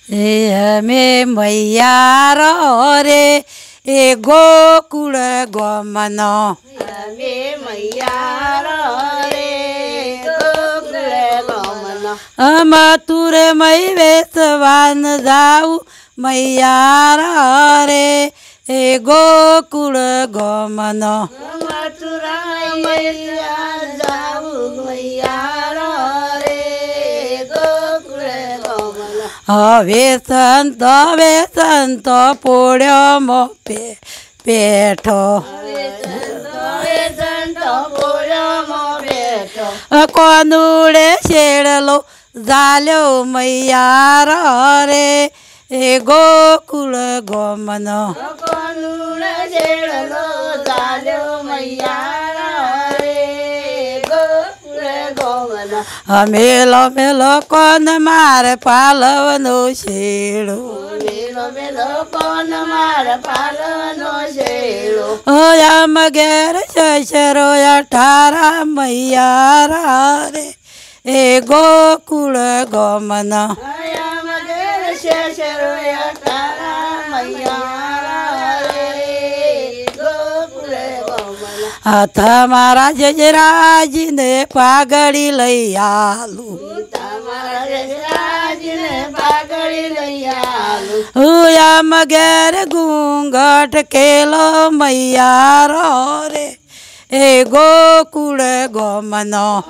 हमें मैया रे ए गोकुल गमन हमें मैया रे गोकुल गमन मथुर मई वेशवान जाऊ मैया रे ए गोकुल गमन मथुरा मैया जाऊ मैया रे गोकुल गमन वेसंत पोड्यो मो पेठ कोनुडे शेडलो जाल्यो मैया रे ए गोकुल गमन कोनुडे शेडलो जाल्यो मैया रे गोकुल गमन मेलो मेलो कोन मार पालवनो शेडो मेलो मेलो कोन मार पालवनो शेडो यम गेर शशरो अठारा मैया रे ए गोकुल गमन यम गेर शशरो अठारा मैया रे गोकुल गमन हाथ मारा जजराज ने पागड़ी लई आलू यम गेर घूंघट केलो मैया रे ए गोकुल गमन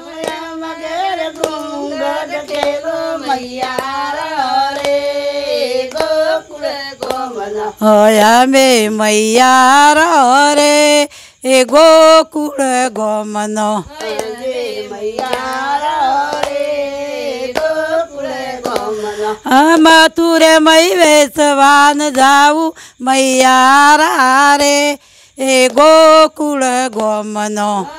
हमे मैया रे ए गोकुल गमन मथुर मई वेशवान जाऊ मैया रे ए गोकुल गमन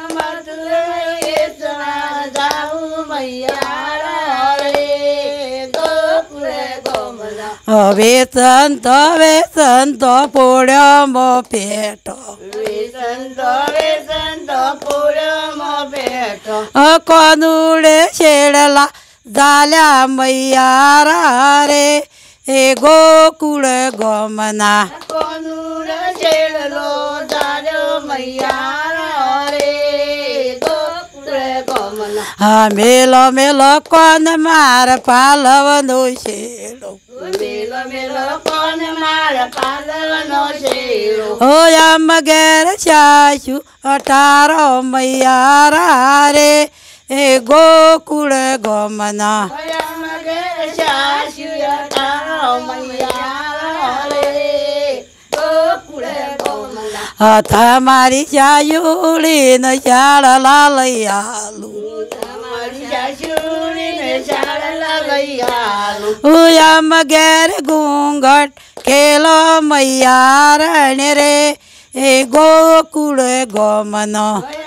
वेसंत पोड्यो मो पेट कोनुडे शेडला जाल्या मैया रे ए गोकुल गमना कोनुडे शेडलो जाल्यो मैया रे गोकुल गमना मेलो मेलो कोन मार पालवनो शेडो मेलो मेलो कोन मार पालवनो शेडो यम गेर शाशु अठारो मैया रे ए गोकुल गमन यम गेर शाशु अठारो मैया रे गोकुल गमन हाथ मारी चायुड़ी न शाळला लई आलू यम गेर घूंघट केलो मैया रे ए गोकुल गमन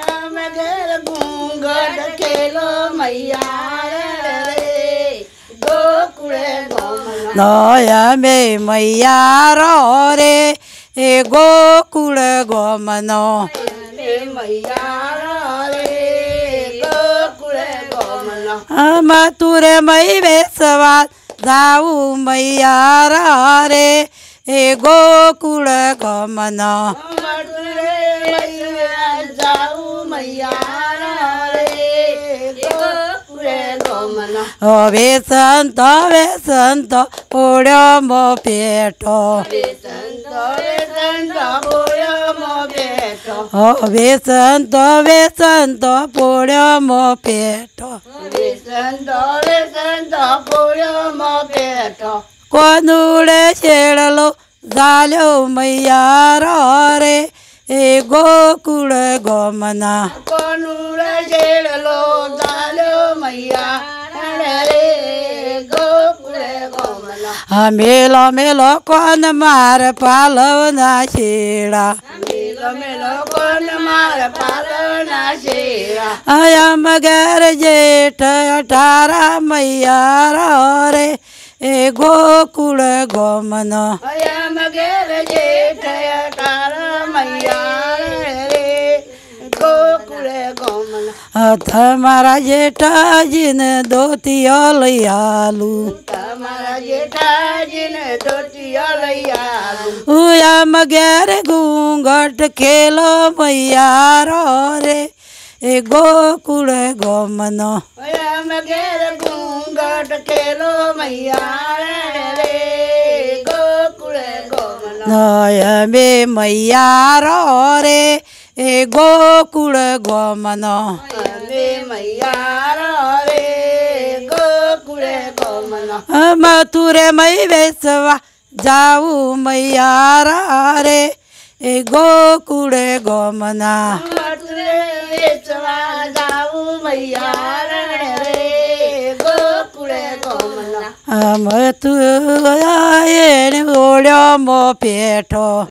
घूंघट खेलो मैया रे गोकुल गमन नयमे मैया रे ए गोकुल गमन मैया रे गोकुल गमन मथुर मई वेशवान जाऊ मैया रे ए गोकुल गमन जाऊ मैया रे गोकुल गमन वेसंत पोड्यो मो पेट वेसंत पोड्यो मो पेट कोनुडे शेडलो जाल्यो मैया रे ए गोकुल गमना कोनुडे शेडलो जाल्यो मैया रे गोकुल गमन मेलो मेलो कोन मार पालवना शेडा मेलो मेलो कोन मार पालवना शेडा यम गेर जेठ अठारा मैया रे ए गोकुल गमन यम गेर जेठ अठारा मैया रे गोकुल गमन हाथ मारा जेठा जिन धोतिया लई आलू તમારા જેઠા ધોતિયો લઈ આવું ઉયામ ઘેર ઘૂંઘટ ખેલો મૈયારો રે એ ગોકુળ ગોમનો આમ ઘેર ઘૂંઘટ ખેલો મૈયા રે ગોકુળ ગોમનો નયમે મૈયારો રે એ ગોકુળ ગોમનો અમે મૈયા રે ગોકુળ ગોમનો મથુરે મય વેસવા જાવું મૈયારા રે એ ગોકુળ ગોમના મથુરે વેચવા જાવું મૈયા રે ગોકુળ ગોમનો મથુરા એને ઓળ્યો મો પેઠો